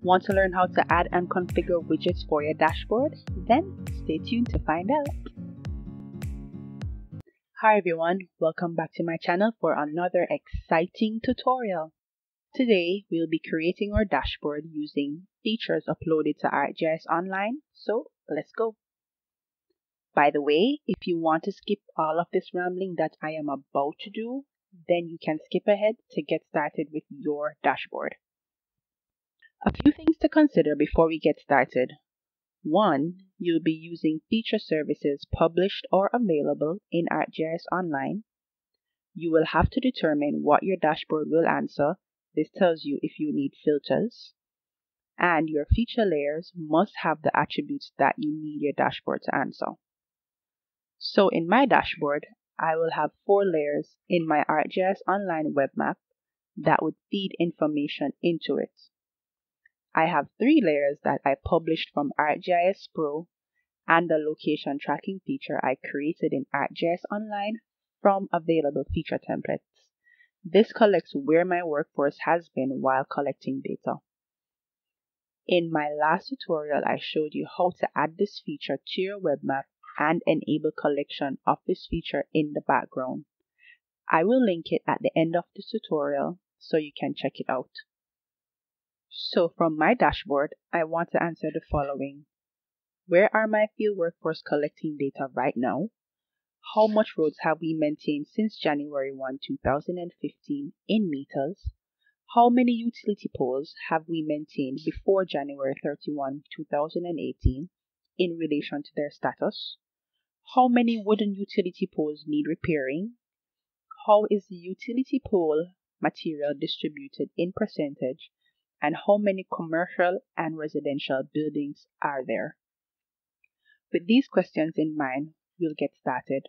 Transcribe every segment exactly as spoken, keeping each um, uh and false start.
Want to learn how to add and configure widgets for your dashboard? Then stay tuned to find out. Hi everyone, welcome back to my channel for another exciting tutorial. Today we'll be creating our dashboard using features uploaded to ArcGIS Online, so let's go. By the way, if you want to skip all of this rambling that I am about to do, then you can skip ahead to get started with your dashboard. A few things to consider before we get started. One, you'll be using feature services published or available in ArcGIS Online. You will have to determine what your dashboard will answer. This tells you if you need filters. And your feature layers must have the attributes that you need your dashboard to answer. So in my dashboard, I will have four layers in my ArcGIS Online web map that would feed information into it. I have three layers that I published from ArcGIS Pro and the location tracking feature I created in ArcGIS Online from available feature templates. This collects where my workforce has been while collecting data. In my last tutorial, I showed you how to add this feature to your web map and enable collection of this feature in the background. I will link it at the end of this tutorial so you can check it out. So from my dashboard, I want to answer the following. Where are my field workforce collecting data right now? How much roads have we maintained since January first, two thousand fifteen in meters? How many utility poles have we maintained before January thirty-first, two thousand eighteen in relation to their status? How many wooden utility poles need repairing? How is the utility pole material distributed in percentage? And how many commercial and residential buildings are there? With these questions in mind, we'll get started.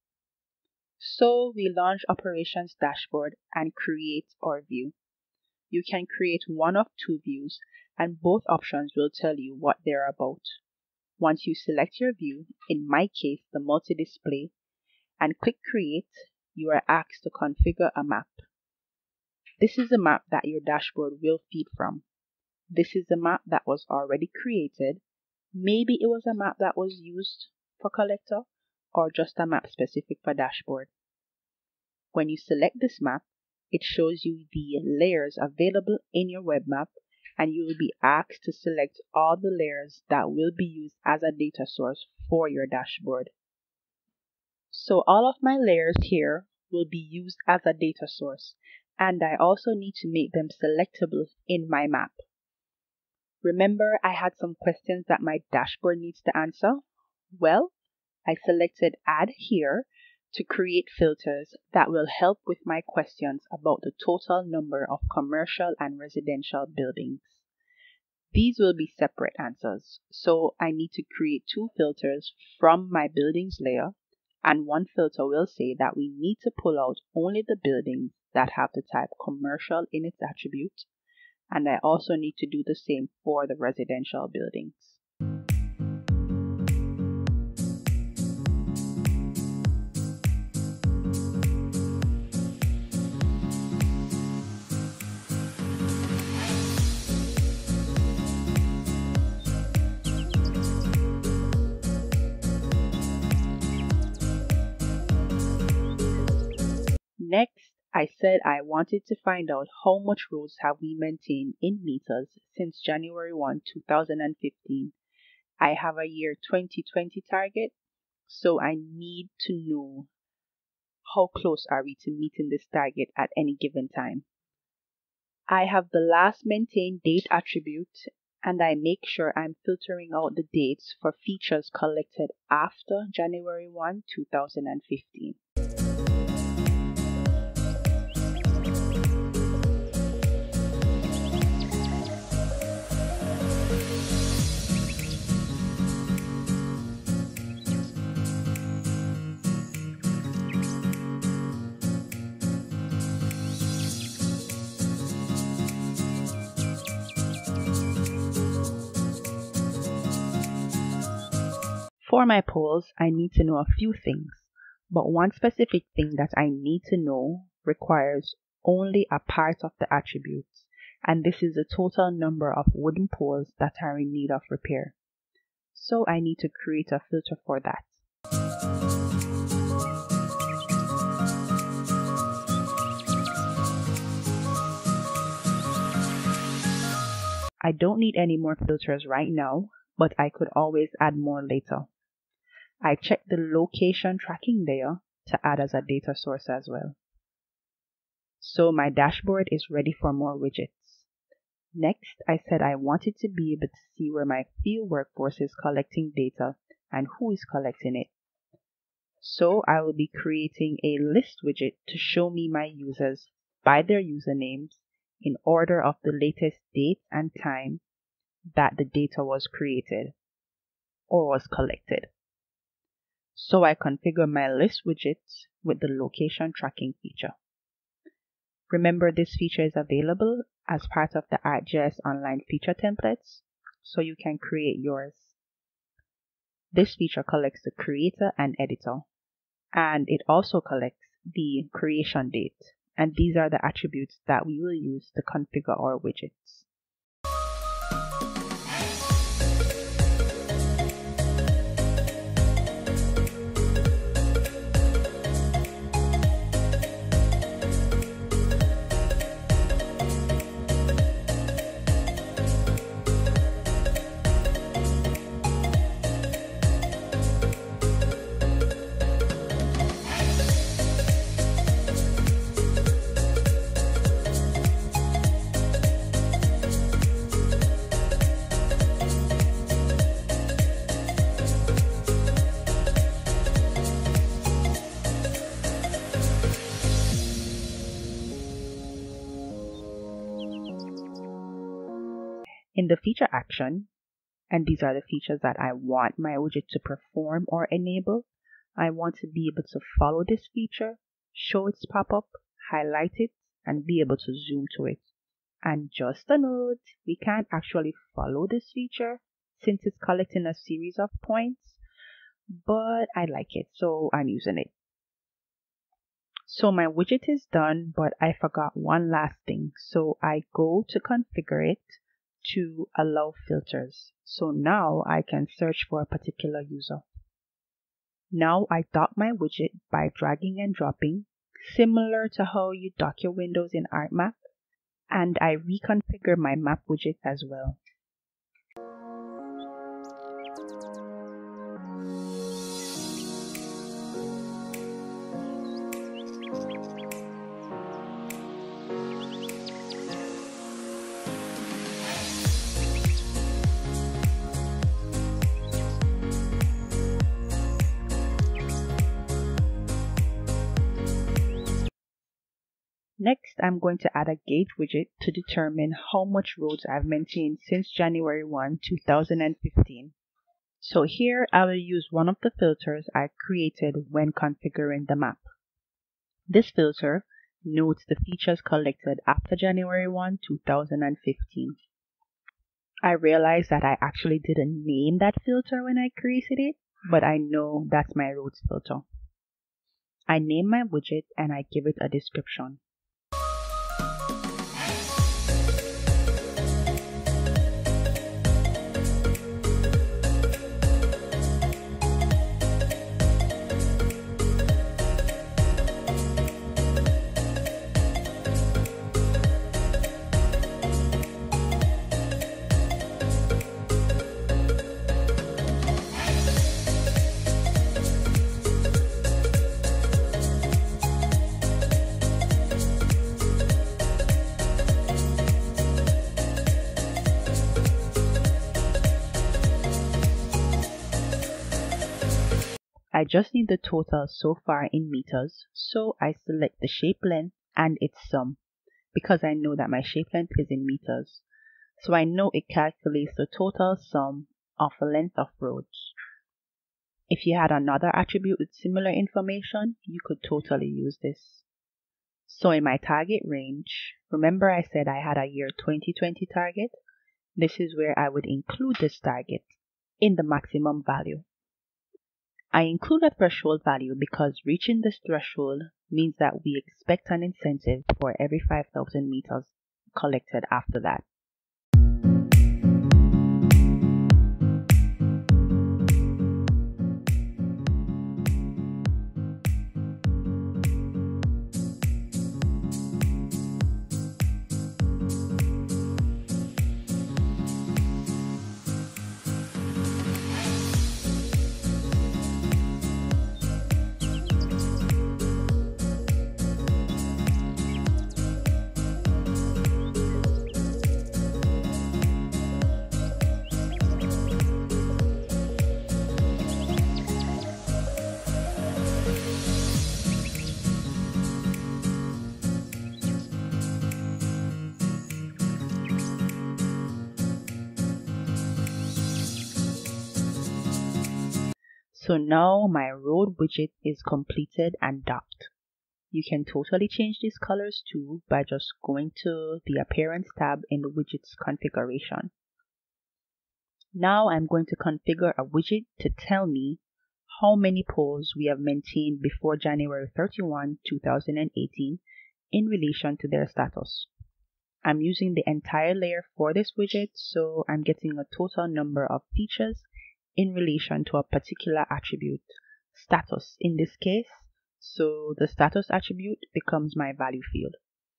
So we launch Operations Dashboard and create our view. You can create one of two views, and both options will tell you what they're about. Once you select your view, in my case the multi-display, and click Create, you are asked to configure a map. This is the map that your dashboard will feed from. This is the map that was already created. Maybe it was a map that was used for collector or just a map specific for dashboard. When you select this map, it shows you the layers available in your web map, and you will be asked to select all the layers that will be used as a data source for your dashboard. So all of my layers here will be used as a data source, and I also need to make them selectable in my map. Remember, I had some questions that my dashboard needs to answer? Well, I selected Add here to create filters that will help with my questions about the total number of commercial and residential buildings. These will be separate answers, so I need to create two filters from my buildings layer, and one filter will say that we need to pull out only the buildings that have the type commercial in its attribute, and I also need to do the same for the residential buildings. Next, I said I wanted to find out how much roads have we maintained in meters since January first, two thousand fifteen. I have a year twenty twenty target, so I need to know how close are we to meeting this target at any given time. I have the last maintained date attribute, and I make sure I'm filtering out the dates for features collected after January first, two thousand fifteen. For my polls, I need to know a few things, but one specific thing that I need to know requires only a part of the attributes, and this is the total number of wooden poles that are in need of repair. So I need to create a filter for that. I don't need any more filters right now, but I could always add more later. I checked the location tracking layer to add as a data source as well. So my dashboard is ready for more widgets. Next, I said I wanted to be able to see where my field workforce is collecting data and who is collecting it. So I will be creating a list widget to show me my users by their usernames in order of the latest date and time that the data was created or was collected. So I configure my list widgets with the location tracking feature. Remember, this feature is available as part of the ArcGIS Online feature templates, so you can create yours. This feature collects the creator and editor, and it also collects the creation date, and these are the attributes that we will use to configure our widgets. In the feature action, and these are the features that I want my widget to perform or enable, I want to be able to follow this feature, show its pop-up, highlight it, and be able to zoom to it. And just a note, we can't actually follow this feature since it's collecting a series of points, but I like it, so I'm using it. So my widget is done, but I forgot one last thing. So I go to configure it to allow filters. So now I can search for a particular user. Now I dock my widget by dragging and dropping, similar to how you dock your windows in ArcMap, and I reconfigure my map widget as well. Next, I'm going to add a gauge widget to determine how much roads I've maintained since January first, two thousand fifteen. So here I will use one of the filters I created when configuring the map. This filter notes the features collected after January first, two thousand fifteen. I realized that I actually didn't name that filter when I created it, but I know that's my roads filter. I name my widget and I give it a description. I just need the total so far in meters, so I select the shape length and its sum, because I know that my shape length is in meters. So I know it calculates the total sum of the length of roads. If you had another attribute with similar information, you could totally use this. So in my target range, remember I said I had a year twenty twenty target? This is where I would include this target in the maximum value. I include a threshold value because reaching this threshold means that we expect an incentive for every five thousand meters collected after that. So now my road widget is completed and docked. You can totally change these colors too by just going to the Appearance tab in the widgets configuration. Now I'm going to configure a widget to tell me how many poles we have maintained before January thirty-first two thousand eighteen in relation to their status. I'm using the entire layer for this widget, so I'm getting a total number of features in relation to a particular attribute, status in this case, so the status attribute becomes my value field.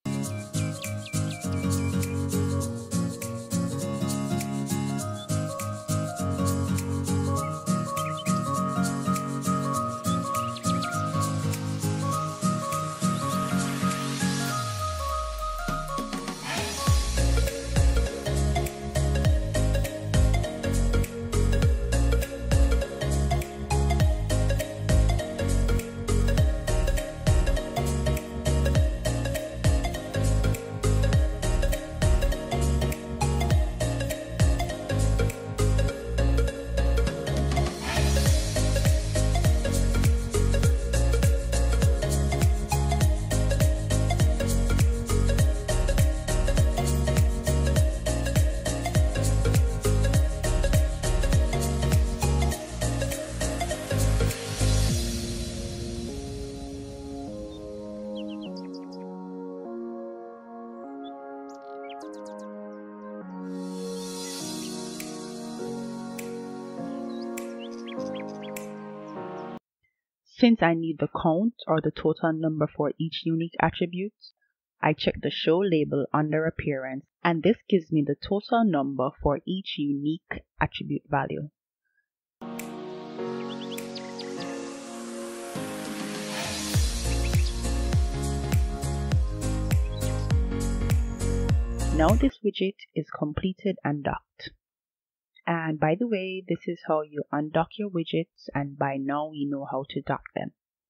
Since I need the count or the total number for each unique attribute, I check the show label under appearance, and this gives me the total number for each unique attribute value. Now this widget is completed and docked. And by the way, this is how you undock your widgets, and by now we know how to dock them.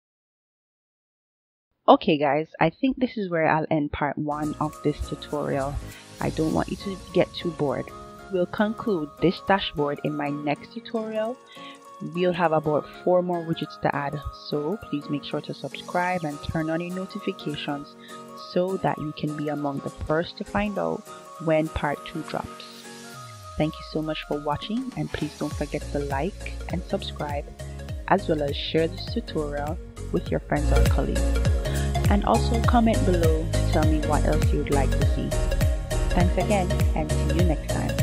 Okay guys, I think this is where I'll end part one of this tutorial. I don't want you to get too bored. We'll conclude this dashboard in my next tutorial. We'll have about four more widgets to add, so please make sure to subscribe and turn on your notifications so that you can be among the first to find out when part two drops. Thank you so much for watching, and please don't forget to like and subscribe, as well as share this tutorial with your friends or colleagues. And also comment below to tell me what else you would like to see. Thanks again, and see you next time.